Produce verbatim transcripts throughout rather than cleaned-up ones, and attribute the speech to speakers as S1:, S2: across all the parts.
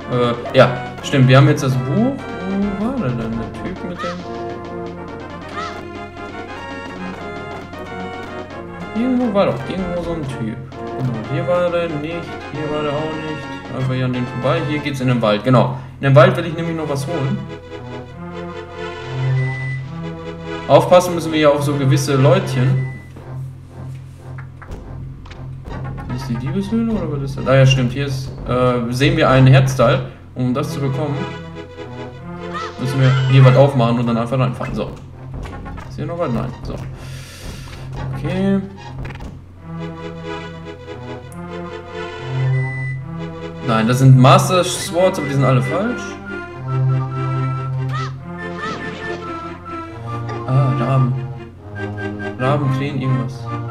S1: Äh, ja, stimmt. Wir haben jetzt das Buch. Wo war der denn? Der Typ mit dem... Irgendwo war doch irgendwo so ein Typ. Genau. Hier war der nicht. Hier war der auch nicht. Einfach hier an den vorbei. Hier geht's in den Wald. Genau. In den Wald will ich nämlich noch was holen. Aufpassen müssen wir ja auf so gewisse Leutchen. Ist die Diebeshöhle oder was ist das? Ah ja, stimmt. Hier ist, äh, sehen wir einen Herzteil. Um das zu bekommen, müssen wir hier was aufmachen und dann einfach reinfahren. So. Ist hier noch was? Nein. So. Okay. Nein, das sind Master Swords, aber die sind alle falsch. Ah, Raben. Raben, Krähen, irgendwas.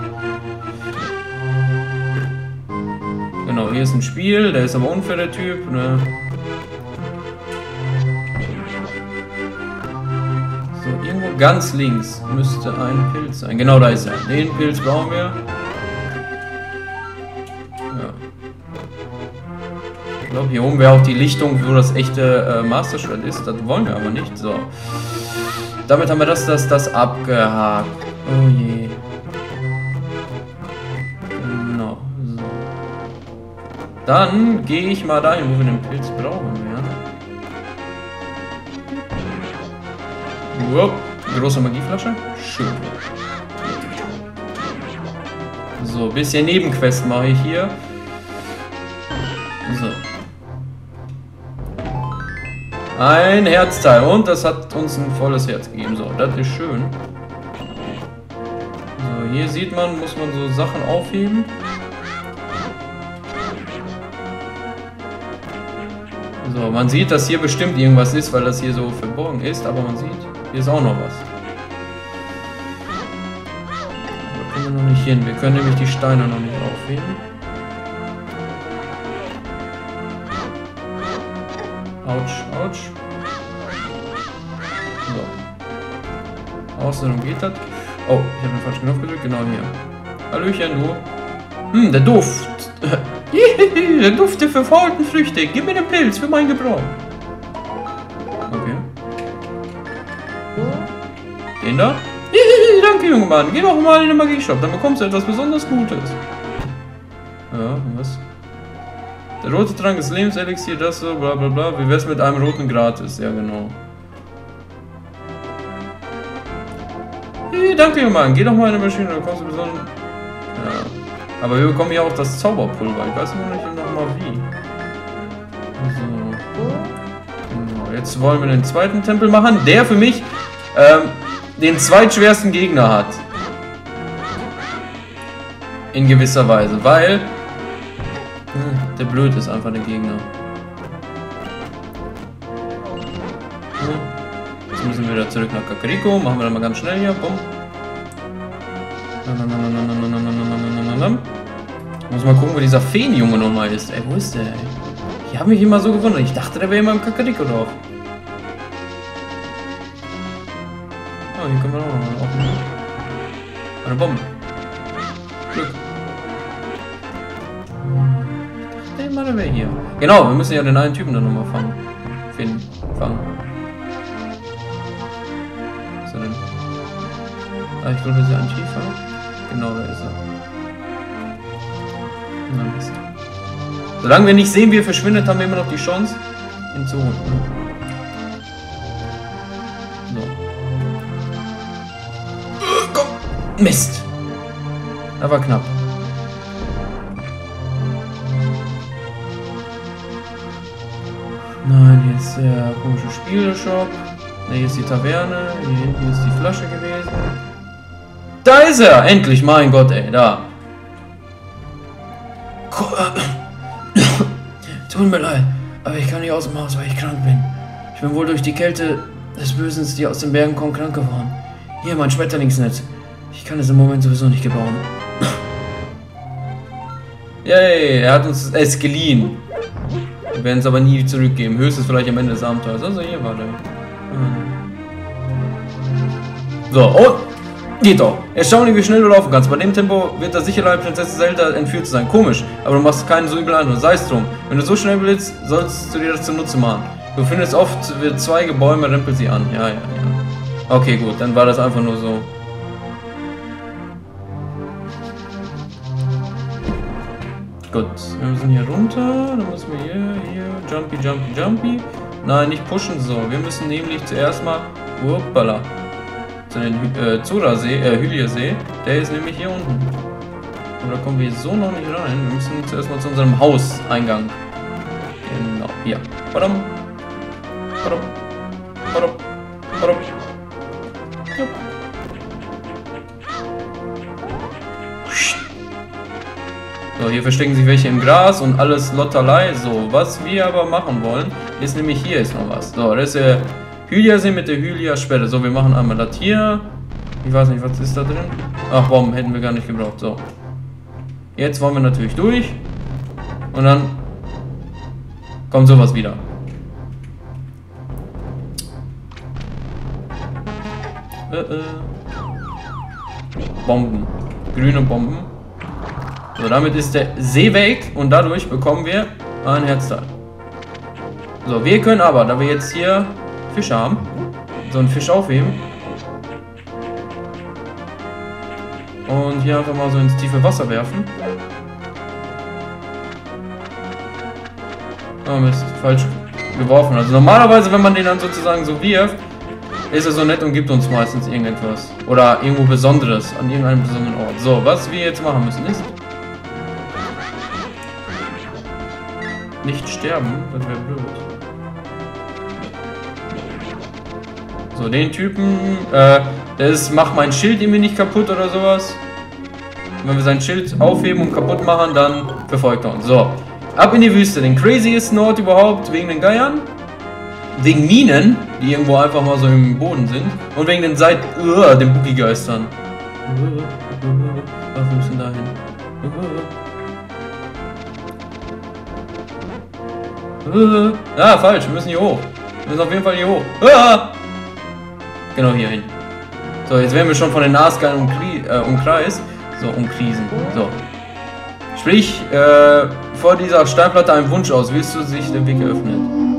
S1: Genau, hier ist ein Spiel, der ist aber unfair, der Typ, ne? So, irgendwo ganz links müsste ein Pilz sein. Genau, da ist er. Den Pilz brauchen wir. Ja. Ich glaube, hier oben wäre auch die Lichtung, wo das echte äh, Master Schwert ist. Das wollen wir aber nicht. So. Damit haben wir das, das, das abgehakt. Oh je. Genau. So. Dann gehe ich mal dahin, wo wir den Pilz brauchen werden. Wow. Große Magieflasche. Schön. So, bisschen Nebenquest mache ich hier. So. Ein Herzteil. Und das hat uns ein volles Herz gegeben. So, das ist schön. So, hier sieht man, muss man so Sachen aufheben. So, man sieht, dass hier bestimmt irgendwas ist, weil das hier so verborgen ist. Aber man sieht, hier ist auch noch was. Da kommen wir noch nicht hin. Wir können nämlich die Steine noch nicht aufheben. Autsch, autsch. So. Außerdem geht das. Oh, ich habe den falschen Knopf gedrückt. Genau hier. Hallöchen, du. Hm, der Duft. Der Duft der verfaulten Früchte. Gib mir den Pilz für meinen Gebrauch. Okay. Den da? Danke, junger Mann. Geh doch mal in den Magieshop. Dann bekommst du etwas besonders Gutes. Ja, was? Der rote Trank ist Lebenselixier, das so, bla bla bla. Wie wär's mit einem roten gratis? Ja, genau. Hey, danke, Mann. Geh doch mal in die Maschine, dann bekommst du besonders... Ja. Aber wir bekommen ja auch das Zauberpulver. Ich weiß nur nicht nochmal wie. So. Genau. Jetzt wollen wir den zweiten Tempel machen, der für mich ähm, den zweitschwersten Gegner hat. In gewisser Weise, weil... Der blöd ist einfach der Gegner. Jetzt müssen wir wieder zurück nach Kakariko. Machen wir dann mal ganz schnell hier. Bumm. Muss mal gucken, wo dieser Feenjunge nochmal ist. Ey, wo ist der? Ey? Ich habe mich immer so gewundert. Ich dachte, der wäre immer im Kakariko drauf. Oh, hier können wir auch noch mal aufnehmen. Eine Bombe. Glück. Mal wer hier. Genau, wir müssen ja den einen Typen dann nochmal fangen. Finden. Fangen. Was ist er denn? Ah, ich glaube, das ist ja ein Schiefer. Genau, da ist er. Na, Mist. Solange wir nicht sehen, wie er verschwindet, haben wir immer noch die Chance, ihn zu holen. So. Uh, komm! Mist! Das war knapp. Nein, hier ist der komische Spieleshop. Ne, hier ist die Taverne. Hier hinten ist die Flasche gewesen. Da ist er! Endlich, mein Gott, ey, da. Tut mir leid, aber ich kann nicht aus dem Haus, weil ich krank bin. Ich bin wohl durch die Kälte des Bösen, die aus den Bergen kommen, krank geworden. Hier, mein Schmetterlingsnetz. Ich kann es im Moment sowieso nicht gebrauchen. Yay, er hat uns es geliehen. Wir werden es aber nie zurückgeben. Höchstens vielleicht am Ende des Abenteuers. Also hier war der. So, und Geht doch. Erstaunlich, wie schnell du laufen kannst. Bei dem Tempo wird das sicher Prinzessin Zelda entführt sein. Komisch, aber du machst keinen so übel Eindruck. Sei es drum. Wenn du so schnell willst, sollst du dir das zunutze machen. Du findest oft, wird Zweige, Bäume, rempelt sie an. Ja, ja, ja. Okay, gut, dann war das einfach nur so. Gut, wir müssen hier runter. Dann müssen wir hier, hier, Jumpy, Jumpy, Jumpy. Nein, nicht pushen so. Wir müssen nämlich zuerst mal. Uppala. Zu den äh, Zura-See, äh, Hylia-See. Der ist nämlich hier unten. Und da kommen wir so noch nicht rein. Wir müssen zuerst mal zu unserem Hauseingang. Genau, hier. Badam. Badam. Badam. Badam. Ja. So, hier verstecken sich welche im Gras und alles Lotterlei. So, was wir aber machen wollen, ist nämlich hier ist noch was. So, das ist der Hylia-See mit der Hylia-Sperre. So, wir machen einmal das hier. Ich weiß nicht, was ist da drin? Ach, Bomben hätten wir gar nicht gebraucht. So. Jetzt wollen wir natürlich durch. Und dann kommt sowas wieder. Äh, äh. Bomben. Grüne Bomben. So, damit ist der See weg und dadurch bekommen wir ein Herzteil. So, wir können aber, da wir jetzt hier Fische haben, so einen Fisch aufheben und hier einfach mal so ins tiefe Wasser werfen. Oh Mist, falsch geworfen. Also normalerweise, wenn man den dann sozusagen so wirft, ist er so nett und gibt uns meistens irgendetwas. Oder irgendwo Besonderes, an irgendeinem besonderen Ort. So, was wir jetzt machen müssen ist nicht sterben, das wäre blöd. So, den Typen, äh, das macht mein Schild irgendwie nicht kaputt oder sowas. Und wenn wir sein Schild aufheben und kaputt machen, dann verfolgt er uns. So, ab in die Wüste, den craziesten Ort überhaupt, wegen den Geiern, wegen Minen, die irgendwo einfach mal so im Boden sind, und wegen den Seit... Uh, den Boogie-Geistern. Ach, wir müssen da hin. Ah, falsch, wir müssen hier hoch. Wir müssen auf jeden Fall hier hoch. Ah! Genau hier hin. So, jetzt werden wir schon von den Nasgeilen umkri äh, umkreist. So, umkrisen. So. Sprich, äh, vor dieser Steinplatte einen Wunsch aus. Willst du sich der Weg eröffnet?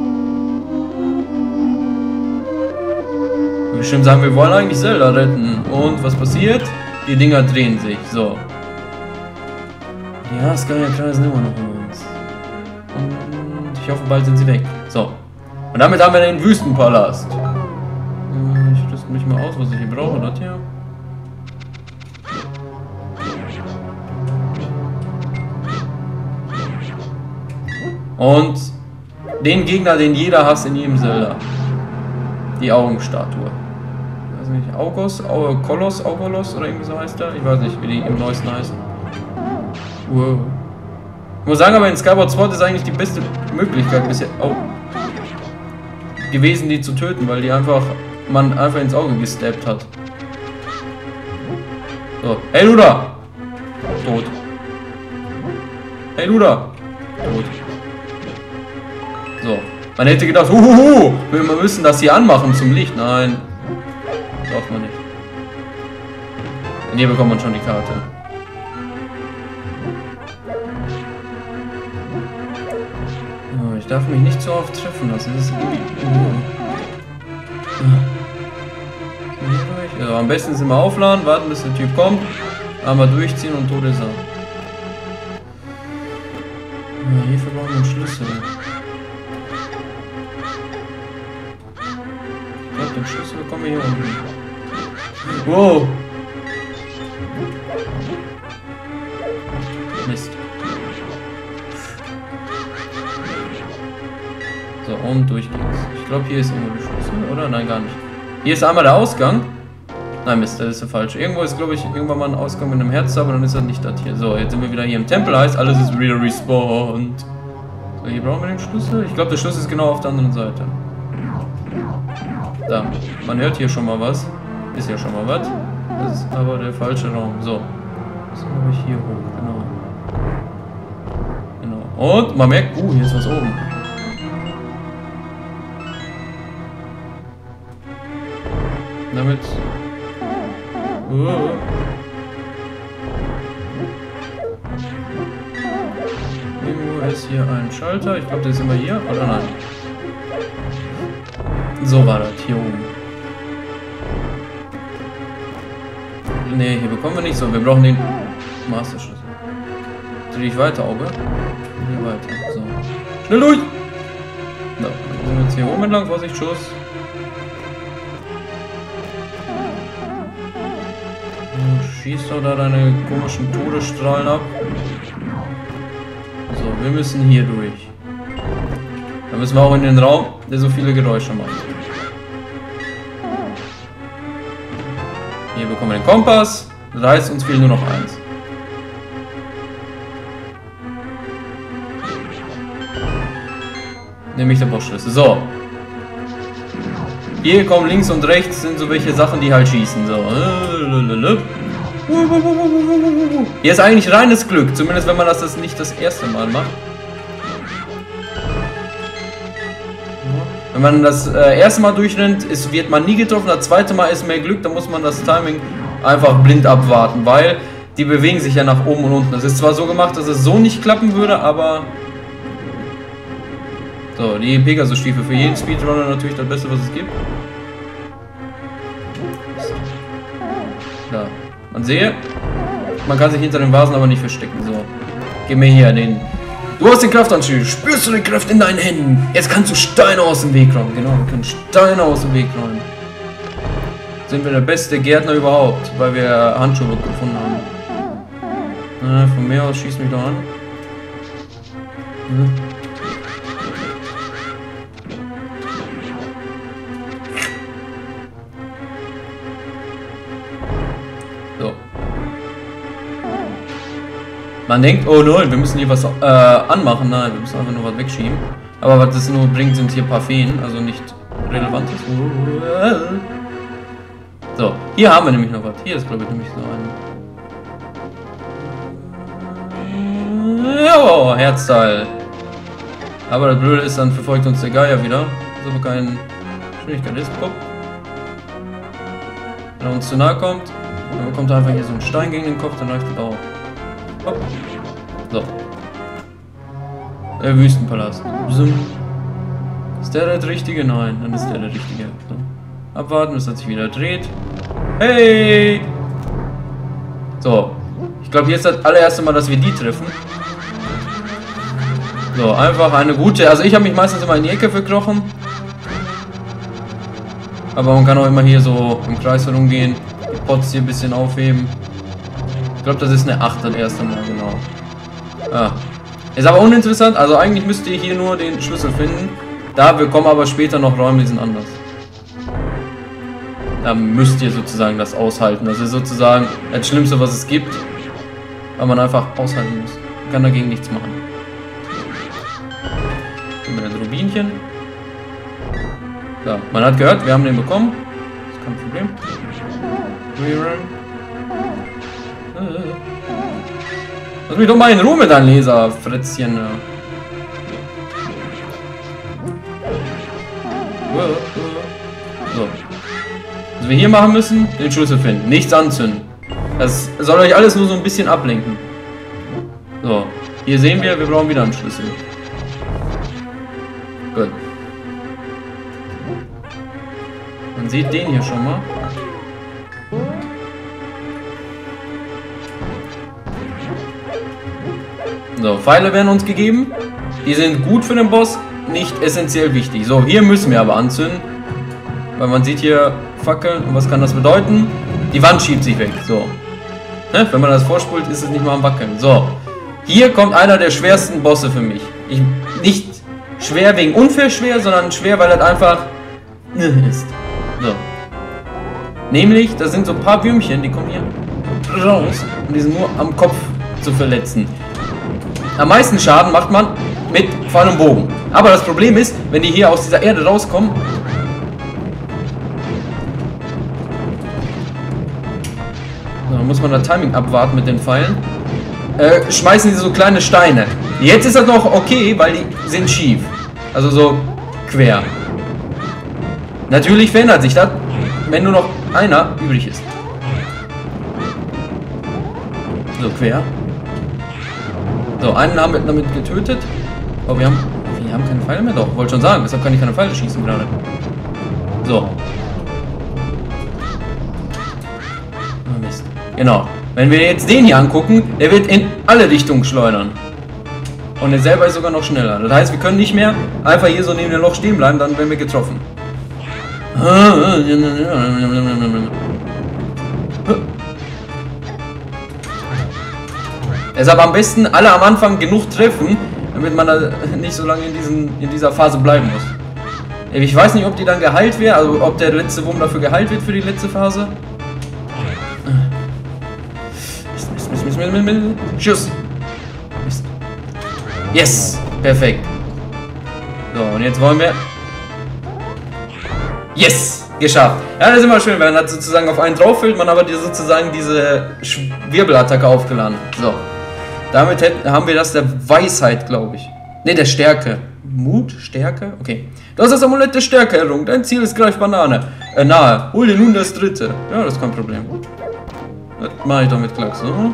S1: Bestimmt sagen, wir wollen eigentlich Zelda retten. Und was passiert? Die Dinger drehen sich. So. Die Nasgeilen kreisen immer noch um uns. Und ich hoffe, bald sind sie weg. So. Und damit haben wir den Wüstenpalast. Ich rüste mich mal aus, was ich hier brauche. Das hier. Und den Gegner, den jeder hasst in jedem Zelda. Die Augenstatue. Ich weiß nicht, August, Au Kolos, Augolos oder irgendwie so heißt der. Ich weiß nicht, wie die im neuesten heißen. Wow. Ich muss sagen, aber in Skyward Sword ist eigentlich die beste Möglichkeit bisher oh, gewesen, die zu töten, weil die einfach man einfach ins Auge gestappt hat. So, hey du da! Tot. Hey du da! Tot. So, man hätte gedacht, huhuhu, wir müssen das hier anmachen zum Licht. Nein, braucht man nicht. Und hier bekommt man schon die Karte. Oh, ich darf mich nicht so oft treffen lassen. Das ist irgendwie... Also am besten ist immer aufladen, warten bis der Typ kommt, einmal durchziehen und tot ist er. Ja, hierfür brauchen wir einen Schlüssel. Ich glaube, den Schlüssel bekommen wir hier unten. Wow! Mist. So, und durch geht's. Ich glaube, hier ist irgendwo der Schlüssel, oder? Nein, gar nicht. Hier ist einmal der Ausgang. Nein, Mist, das ist ja falsch. Irgendwo ist, glaube ich, irgendwann mal ein Ausgang mit einem Herz, aber dann ist das nicht das hier. So, jetzt sind wir wieder hier im Tempel, heißt alles ist wieder respawned. So, hier brauchen wir den Schlüssel. Ich glaube, der Schlüssel ist genau auf der anderen Seite. Da, man hört hier schon mal was. Ist ja schon mal was. Das ist aber der falsche Raum. So. Das ist, glaube ich, hier hoch, genau. Genau. Und man merkt, uh, hier ist was oben. Damit. Oh. Irgendwo ist hier ein Schalter. Ich glaube, der ist immer hier. Oder nein? So war das. Hier oben. Ne, hier bekommen wir nicht so. Wir brauchen den Master-Schlüssel. Dreh ich weiter, Auge? Hier weiter. So. Schnell durch! So, dann sind wir jetzt hier oben entlang. Vorsicht, Schuss. Schießt doch da deine komischen Todesstrahlen ab. So, wir müssen hier durch. Dann müssen wir auch in den Raum, der so viele Geräusche macht. Hier bekommen wir den Kompass. Das heißt, uns fehlt nur noch eins. Nämlich der Bossschlüssel. So. Hier kommen links und rechts sind so welche Sachen, die halt schießen. So. Hier ist eigentlich reines Glück. Zumindest wenn man das, das nicht das erste Mal macht. Wenn man das äh, erste Mal durchrennt, ist, wird man nie getroffen. Das zweite Mal ist mehr Glück. Da muss man das Timing einfach blind abwarten. Weil die bewegen sich ja nach oben und unten. Das ist zwar so gemacht, dass es so nicht klappen würde, aber... So, die Pegasus-Stiefel für jeden Speedrunner natürlich das Beste, was es gibt. Da. Man sehe, man kann sich hinter den Vasen aber nicht verstecken. So, gib mir hier den. Du hast den Kraftanzug. Spürst du die Kraft in deinen Händen? Jetzt kannst du Steine aus dem Weg räumen. Genau, wir können Steine aus dem Weg räumen. Sind wir der beste Gärtner überhaupt, weil wir Handschuhe gefunden haben. Na, von mir aus schießt mich doch an. Hm. So. Man denkt, oh nein, wir müssen hier was äh, anmachen. Nein, wir müssen einfach nur was wegschieben. Aber was das nur bringt, sind hier ein paar Feen, also nicht relevantes. So, hier haben wir nämlich noch was. Hier ist, glaube ich, nämlich so ein... Ja, Herzteil. Aber das Blöde ist, dann verfolgt uns der Geier wieder. Das ist aber kein Geschwindigkeit ist. Pop. Wenn er uns zu nahe kommt, dann bekommt er einfach hier so einen Stein gegen den Kopf, dann läuft er auch. Hopp. So. Der Wüstenpalast. Ist der der richtige? Nein, dann ist der der richtige. So. Abwarten, bis er sich wieder dreht. Hey! So. Ich glaube, jetzt ist das allererste Mal, dass wir die treffen. So, einfach eine gute... Also ich habe mich meistens immer in die Ecke verkrochen. Aber man kann auch immer hier so im Kreis herumgehen. Die Pots hier ein bisschen aufheben. Ich glaube, das ist eine acht das erste Mal, genau. Ah. Ist aber uninteressant. Also eigentlich müsst ihr hier nur den Schlüssel finden. Da, wir kommen aber später noch Räume, die sind anders. Da müsst ihr sozusagen das aushalten. Das ist sozusagen das Schlimmste, was es gibt. Weil man einfach aushalten muss. Man kann dagegen nichts machen. Geben wir das Rubinchen. So, man hat gehört, wir haben den bekommen. Das ist kein Problem. Lass mich doch mal in Ruhe mit deinem Laserfrätzchen. So. Was wir hier machen müssen, den Schlüssel finden. Nichts anzünden. Das soll euch alles nur so ein bisschen ablenken. So. Hier sehen wir, wir brauchen wieder einen Schlüssel. Gut. Man sieht den hier schon mal. So, Pfeile werden uns gegeben. Die sind gut für den Boss, nicht essentiell wichtig. So, hier müssen wir aber anzünden. Weil man sieht hier Fackeln. Und was kann das bedeuten? Die Wand schiebt sich weg. So. Ne? Wenn man das vorspult, ist es nicht mal am Wackeln. So. Hier kommt einer der schwersten Bosse für mich. Ich, nicht schwer wegen unfair schwer, sondern schwer, weil das einfach ist. So. Nämlich, das sind so ein paar Würmchen, die kommen hier raus und die sind nur am Kopf zu verletzen. Am meisten Schaden macht man mit Pfeil und Bogen. Aber das Problem ist, wenn die hier aus dieser Erde rauskommen, dann muss man das Timing abwarten mit den Pfeilen. Äh, schmeißen die so kleine Steine. Jetzt ist das noch okay, weil die sind schief. Also so quer. Natürlich verändert sich das, wenn nur noch einer übrig ist. So, quer. So, einen haben wir damit getötet. Oh, wir haben... Wir haben keine Pfeile mehr? Doch, wollte schon sagen. Deshalb kann ich keine Pfeile schießen gerade. So. Oh, Mist. Genau. Wenn wir jetzt den hier angucken, der wird in alle Richtungen schleudern. Und er selber ist sogar noch schneller. Das heißt, wir können nicht mehr einfach hier so neben dem Loch stehen bleiben, dann werden wir getroffen. Deshalb am besten alle am Anfang genug treffen, damit man da nicht so lange in, diesen, in dieser Phase bleiben muss. Ich weiß nicht, ob die dann geheilt wird, also ob der letzte Wurm dafür geheilt wird für die letzte Phase. Mist, Mist, Mist, Mist, Mist, Mist, Mist. Schuss! Mist. Yes! Perfekt. So, und jetzt wollen wir... Yes! Geschafft! Ja, das ist immer schön, wenn man sozusagen auf einen drauf fällt, man aber die sozusagen diese Wirbelattacke aufgeladen. So. Damit hätten, haben wir das der Weisheit, glaube ich. Ne, der Stärke. Mut? Stärke? Okay. Du hast das Amulett der Stärke errungen. Dein Ziel ist greif Banane. Äh, nahe. Hol dir nun das dritte. Ja, das ist kein Problem. Das mache ich doch mit Klack. So.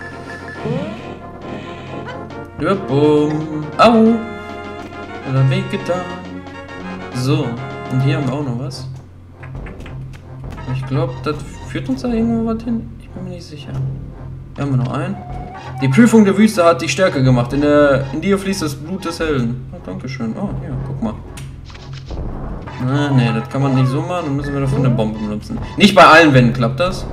S1: Ja, bumm. Au. Oder Weg getan. So. Und hier haben wir auch noch was. Ich glaube, das führt uns da irgendwo was hin. Ich bin mir nicht sicher. Hier haben wir noch einen. Die Prüfung der Wüste hat die Stärke gemacht. In, der, in dir fließt das Blut des Helden. Oh, dankeschön. Oh, ja, guck mal. Ah, nee, das kann man nicht so machen. Dann müssen wir dafür eine Bombe benutzen. Nicht bei allen Wänden klappt das.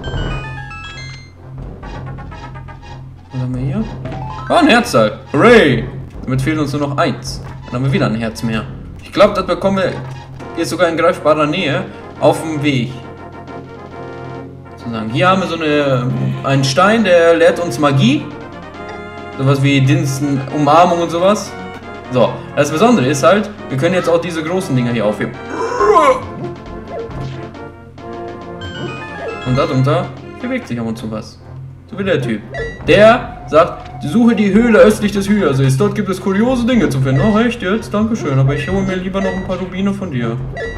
S1: Was haben wir hier? Oh, ein Herzteil. Hooray! Damit fehlt uns nur noch eins. Dann haben wir wieder ein Herz mehr. Ich glaube, das bekommen wir jetzt sogar in greifbarer Nähe auf dem Weg. Sozusagen. Hier haben wir so eine, einen Stein, der lehrt uns Magie. Sowas wie Dinsen, Umarmung und sowas. So, das Besondere ist halt, wir können jetzt auch diese großen Dinger hier aufheben. Und darunter bewegt sich ab und zu was. So wie der Typ. Der sagt, suche die Höhle östlich des Hühnersees. Dort gibt es kuriose Dinge zu finden. Oh, echt jetzt? Dankeschön. Aber ich hole mir lieber noch ein paar Rubine von dir.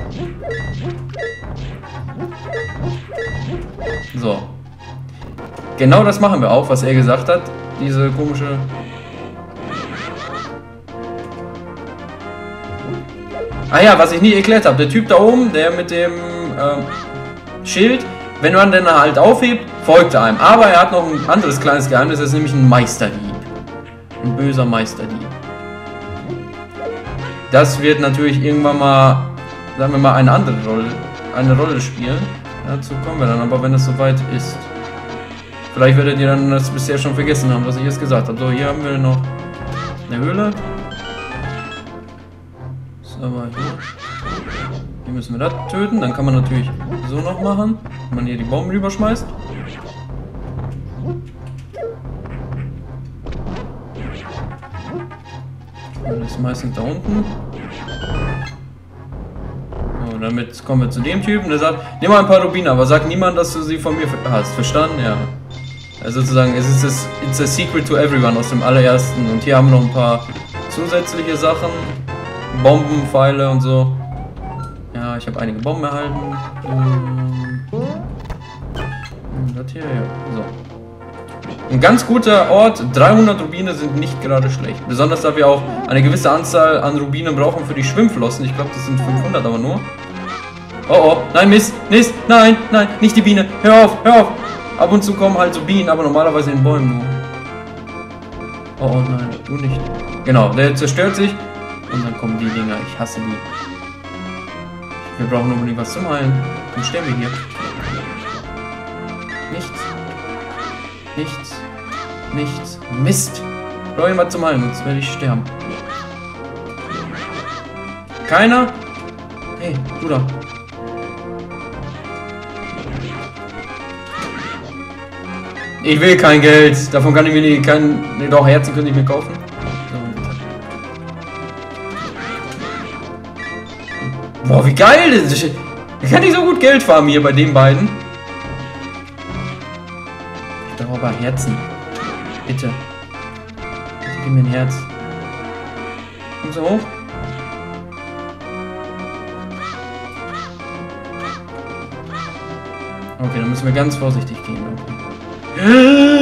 S1: So. Genau das machen wir auch, was er gesagt hat. Diese komische... Ah ja, was ich nie erklärt habe. Der Typ da oben, der mit dem ähm, Schild, wenn man den halt aufhebt, folgt er einem. Aber er hat noch ein anderes kleines Geheimnis. Das ist nämlich ein Meisterdieb. Ein böser Meisterdieb. Das wird natürlich irgendwann mal, sagen wir mal, eine andere Rolle, eine Rolle spielen. Dazu kommen wir dann, aber wenn es soweit ist. Vielleicht werdet ihr dann das bisher schon vergessen haben, was ich jetzt gesagt habe. So, hier haben wir noch eine Höhle. So, aber hier. Hier müssen wir das töten. Dann kann man natürlich so noch machen, wenn man hier die Bomben rüberschmeißt. Das ist meistens da unten. So, damit kommen wir zu dem Typen, der sagt, nimm mal ein paar Rubine, aber sag niemand, dass du sie von mir hast. Verstanden? Ja. Also sozusagen, es ist das It's a secret to everyone aus dem allerersten. Und hier haben wir noch ein paar zusätzliche Sachen. Bomben, Pfeile und so. Ja, ich habe einige Bomben erhalten. Und das hier, ja. So. Ein ganz guter Ort. dreihundert Rubine sind nicht gerade schlecht. Besonders da wir auch eine gewisse Anzahl an Rubinen brauchen für die Schwimmflossen. Ich glaube, das sind fünfhundert, aber nur. Oh oh, nein, Mist, Mist, nein, nein, nicht die Biene. Hör auf, hör auf. Ab und zu kommen halt so Bienen, aber normalerweise in Bäumen nur. Oh, oh nein, du nicht. Genau, der zerstört sich. Und dann kommen die Dinger. Ich hasse die. Wir brauchen unbedingt was zum Heilen. Dann sterben wir hier. Nichts. Nichts. Nichts. Mist. Ich brauche jemand zum Heilen, sonst werde ich sterben. Keiner? Hey, du da. Ich will kein Geld. Davon kann ich mir nicht... Kein, nee, doch, Herzen könnte ich mir kaufen. So. Boah, wie geil das ist. Ich kann nicht so gut Geld farmen hier bei den beiden. Ich brauche aber Herzen. Bitte. Bitte gib mir ein Herz. Kommst du hoch? Okay, dann müssen wir ganz vorsichtig gehen. Okay.